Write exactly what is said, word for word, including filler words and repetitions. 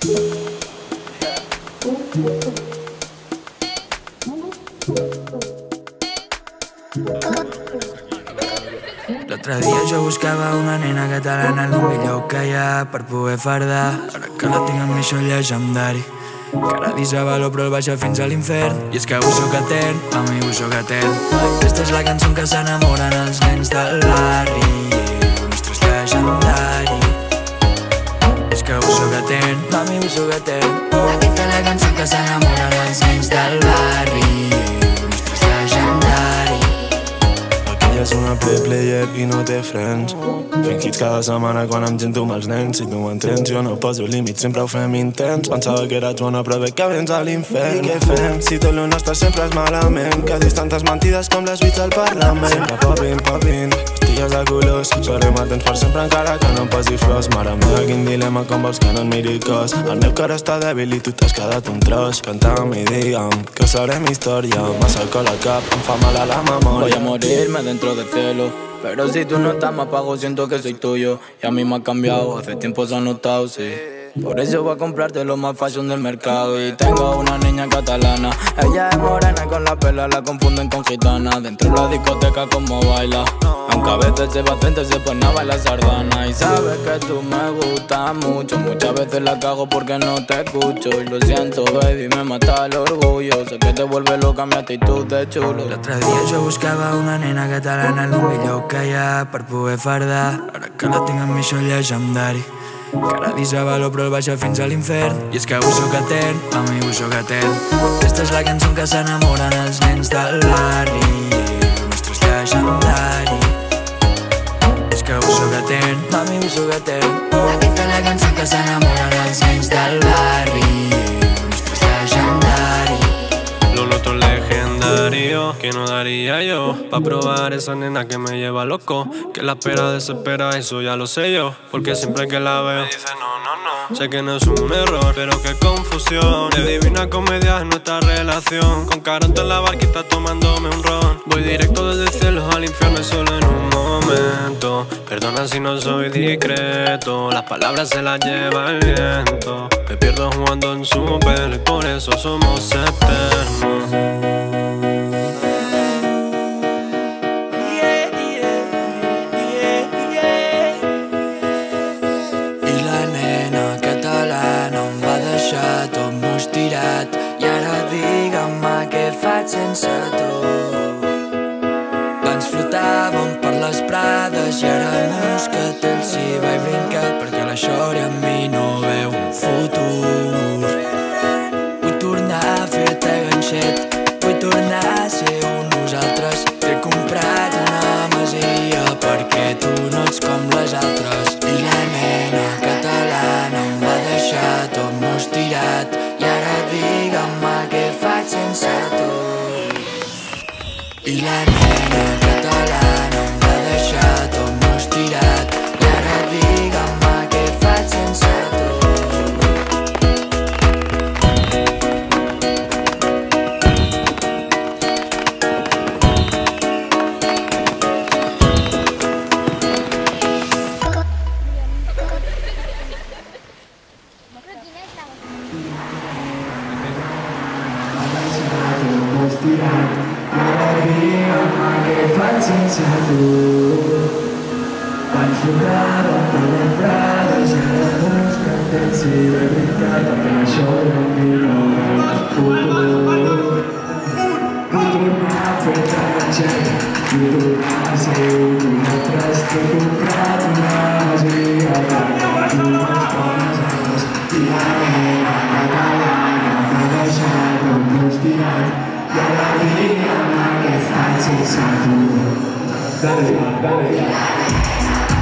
L'altre dia jo buscava una nena catalana, el millor que hi ha per poder fardar. Ara que la tinc amb mi això llegendari, que ara disa valor però el baixa fins a l'infern. I és que avui sóc etern, a mi avui sóc etern. Aquesta és la cançó que s'enamoren els nens del barri, el nostre és llegendari. És que avui sóc etern, mami avui sóc etern. Aquesta és la cançó que s'enamoren els nens del barri, el nostre és llegendari. Ella és una play player i no té frens. Fent hits cada setmana quan em gento amb els nens. Si tu m'entens jo no poso límits, sempre ho fem intens. Pensava que eres bona però veig que vens a l'infern. I què fem si tot lo nostre sempre és malament? Que dius tantes mentides com les buits al Parlament. Sempre popin, popin, pastilles de colors. Serem atents per sempre encara que no em posi flors. Mare meva, quin dilema, com vols que no et miri cos. El meu cor està dèbil i tu t'has quedat un tros. Canta'm i digue'm que serem història. Massa alcohol al cap, em fa mal a la memòria. Voy a morirme dentro del cielo, pero si tú no estás me apago, siento que soy tuyo. Y a mí me ha cambiado, hace tiempo se ha notado, sí. Por eso voy a comprarte lo más fashion del mercado. Y tengo una niña catalana, ella es morena y con la pela la confunden con gitana. Dentro de la discoteca como baila, aunque a veces se va frente se pone a bailar sardana. Y sabes que tú me gustas mucho, muchas veces la cago porque no te escucho. Y lo siento baby, me mata el orgullo, sé que te vuelve loca mi actitud de chulo. L'altre dia jo buscava una nena catalana, el millor que hi ha per poder fardar. Ara que la tinc amb mi això llegendari, que ara disa valor però el baixa fins a l'infern. I és que avui sóc etern, a mi avui sóc etern. Aquesta és la cançó que s'enamoren els nens del barri, el nostre és llegendari. És que avui sóc etern, mami avui sóc etern. Aquesta és la cançó que s'enamoren els nens del barri, el nostre és llegendari. Lo otro legendario que no daría yo pa' probar esa nena que me lleva loco, que la espera desespera, eso ya lo sé yo, porque siempre que la veo me dice no, no, no. Sé que no es un error, pero qué confusión. De divina comedia es nuestra relación, con Caranto en la barquita tomándome un ron. Voy directo desde el cielo al infierno solo en un momento. Perdona si no soy discreto, las palabras se las lleva el viento. Me pierdo jugando en su pelo y por eso somos eternos. Tot m'ho has tirat i ara digue'm què faig sense tu. Abans flotàvem per les prades i ara moscatell s'hi vaig brincar perquè la Xòria amb mi no veu un futur. Vull tornar a fer-te ganxet, vull tornar a ser un nosaltres. T'he comprat una masia perquè tu no ets com les altres. I la nena catalana em va deixar tot m'ho has tirat i ara digue'm què faig sense tu. I la nena catalana em va deixar tot m'ho has tirat i ara digue'm què faig sense tu. Sense tu vaig flotar per les prades i ara moscatell s'hi vaig brincar perquè això no em miro el futur. Vull tornar a fer-te ganxet, vull tornar a ser un nosaltres. T'he comprat una masia perquè tu no ets com les altres. I la nena catalana m'ha deixat on m'ho has tirat i ara digue'm què faig sense tu. Dale, dale.